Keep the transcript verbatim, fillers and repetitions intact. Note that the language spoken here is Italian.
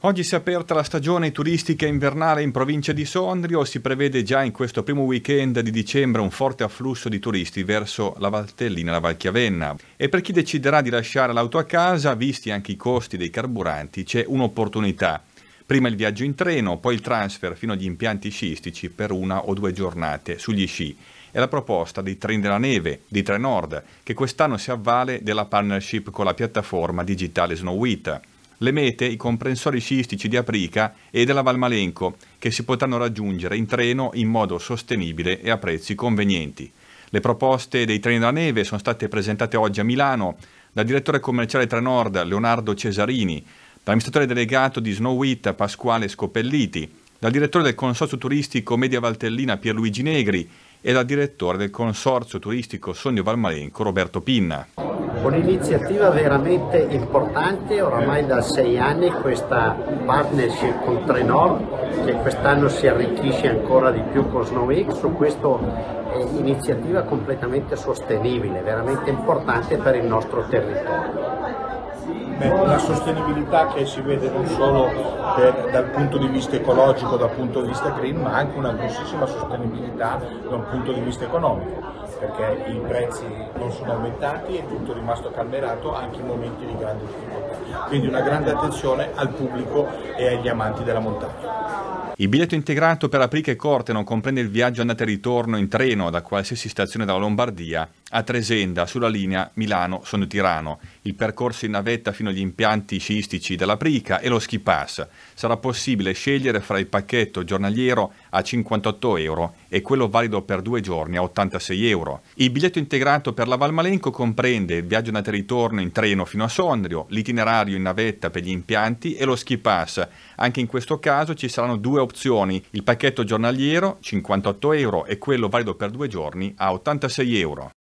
Oggi si è aperta la stagione turistica invernale in provincia di Sondrio, si prevede già in questo primo weekend di dicembre un forte afflusso di turisti verso la Valtellina e la Valchiavenna. E per chi deciderà di lasciare l'auto a casa, visti anche i costi dei carburanti, c'è un'opportunità. Prima il viaggio in treno, poi il transfer fino agli impianti sciistici per una o due giornate sugli sci. È la proposta dei Treni della Neve, di Trenord, che quest'anno si avvale della partnership con la piattaforma digitale Snowit. Le mete, i comprensori sciistici di Aprica e della Valmalenco, che si potranno raggiungere in treno in modo sostenibile e a prezzi convenienti. Le proposte dei Treni della Neve sono state presentate oggi a Milano dal direttore commerciale Trenord Leonardo Cesarini, dall'amministratore delegato di Snowit Pasquale Scopelliti, dal direttore del consorzio turistico Media Valtellina Pierluigi Negri e dal direttore del consorzio turistico Sondrio Valmalenco Roberto Pinna. Un'iniziativa veramente importante, oramai da sei anni questa partnership con Trenord, che quest'anno si arricchisce ancora di più con Snowit, su questa eh, iniziativa completamente sostenibile, veramente importante per il nostro territorio. Beh, la sostenibilità che si vede non solo per, dal punto di vista ecologico, dal punto di vista green, ma anche una grossissima sostenibilità da un punto di vista economico, perché i prezzi non sono aumentati e tutto è rimasto calmerato anche in momenti di grande difficoltà. Quindi una grande attenzione al pubblico e agli amanti della montagna. Il biglietto integrato per Aprica e Corte non comprende il viaggio andata e ritorno in treno da qualsiasi stazione della Lombardia a Tresenda sulla linea Milano-Sondrio-Tirano, il percorso in navetta fino agli impianti sciistici dell'Aprica e lo ski pass. Sarà possibile scegliere fra il pacchetto giornaliero a cinquantotto euro e quello valido per due giorni a ottantasei euro. Il biglietto integrato per la Valmalenco comprende il viaggio andata e ritorno in treno fino a Sondrio, l'itinerario in navetta per gli impianti e lo ski pass. Anche in questo caso ci saranno due opzioni, il pacchetto giornaliero cinquantotto euro e quello valido per due giorni a ottantasei euro.